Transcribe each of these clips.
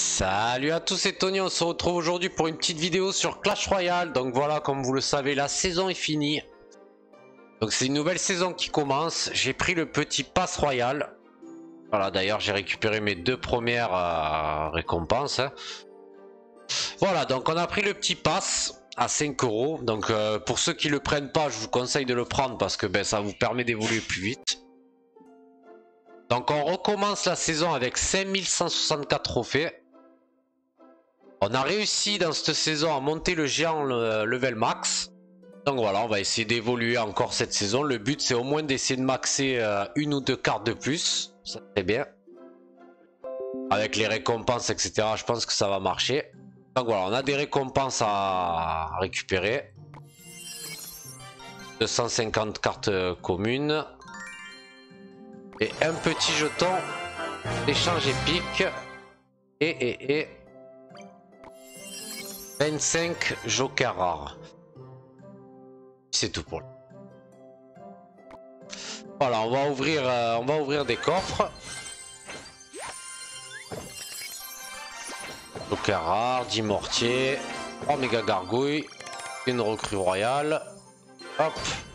Salut à tous, c'est Tony, on se retrouve aujourd'hui pour une petite vidéo sur Clash Royale. Donc voilà, comme vous le savez, la saison est finie. Donc c'est une nouvelle saison qui commence. J'ai pris le petit pass royal. Voilà, d'ailleurs j'ai récupéré mes deux premières récompenses. Voilà, donc on a pris le petit pass à 5 €. Donc pour ceux qui le prennent pas, je vous conseille de le prendre parce que ça vous permet d'évoluer plus vite. Donc on recommence la saison avec 5164 trophées. On a réussi dans cette saison à monter le géant level max. Donc voilà, on va essayer d'évoluer encore cette saison. Le but c'est au moins d'essayer de maxer une ou deux cartes de plus. Ça c'est bien. Avec les récompenses etc, je pense que ça va marcher. Donc voilà, on a des récompenses à récupérer. 250 cartes communes. Et un petit jeton d'échange épique. Et 25 jokers rares. C'est tout pour lui. Voilà, on va ouvrir des coffres. Joker rare, 10 mortiers, 3 méga gargouilles, une recrue royale. Hop.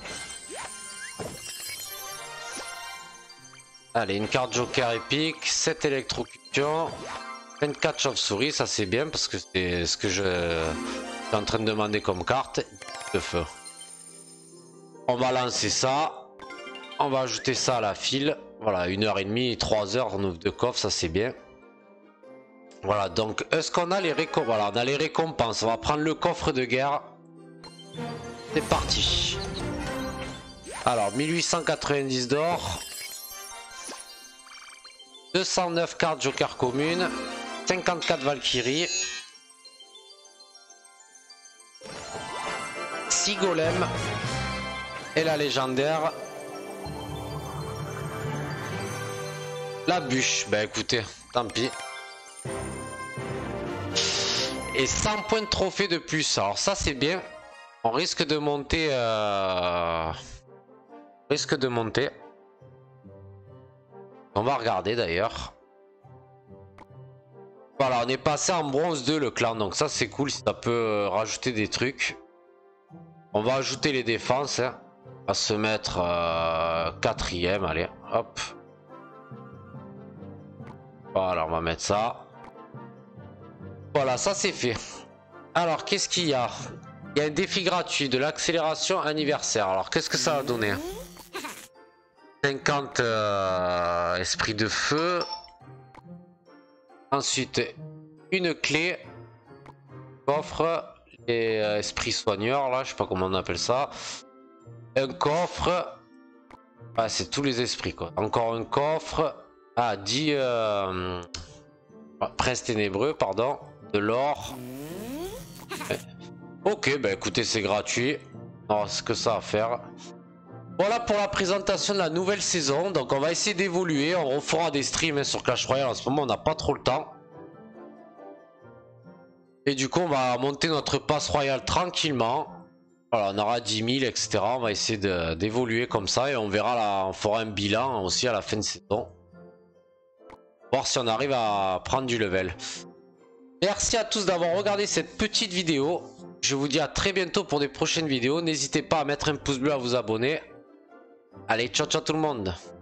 Allez, une carte joker épique, 7 électrocutions, 24 chauves-souris, ça c'est bien parce que c'est ce que je suis en train de demander comme carte de feu. On va lancer ça, on va ajouter ça à la file. Voilà, 1h30, 3h de coffre, ça c'est bien. Voilà, donc est-ce qu'on a les récompenses? Voilà, on a les récompenses. On va prendre le coffre de guerre. C'est parti. Alors, 1890 d'or. 209 cartes joker communes. 54 Valkyrie. 6 golems. Et la légendaire. La bûche. Bah écoutez, tant pis. Et 100 points de trophée de plus. Alors ça c'est bien. On risque de monter. On va regarder d'ailleurs. Voilà, on est passé en bronze 2 le clan. Donc ça c'est cool. Ça peut rajouter des trucs. On va ajouter les défenses. Hein. On va se mettre 4ème. Allez, hop. Voilà, on va mettre ça. Voilà, ça c'est fait. Alors, qu'est-ce qu'il y a? Il y a un défi gratuit de l'accélération anniversaire. Alors, qu'est-ce que ça va donner? 50 esprits de feu. Ensuite, une clé. Coffre. Et esprits soigneurs, là, je sais pas comment on appelle ça. Un coffre. Ah, c'est tous les esprits, quoi. Encore un coffre. Ah, 10... Prince ténébreux, pardon. De l'or. Ok, bah écoutez, c'est gratuit. Alors, ce que ça à faire. Voilà pour la présentation de la nouvelle saison. Donc on va essayer d'évoluer. On refera des streams sur Clash Royale. En ce moment, on n'a pas trop le temps. Et du coup, on va monter notre passe royale tranquillement. Voilà, on aura 10 000, etc. On va essayer d'évoluer comme ça. Et on verra là, on fera un bilan aussi à la fin de saison. Voir si on arrive à prendre du level. Merci à tous d'avoir regardé cette petite vidéo. Je vous dis à très bientôt pour des prochaines vidéos. N'hésitez pas à mettre un pouce bleu, à vous abonner. Allez, ciao ciao tout le monde.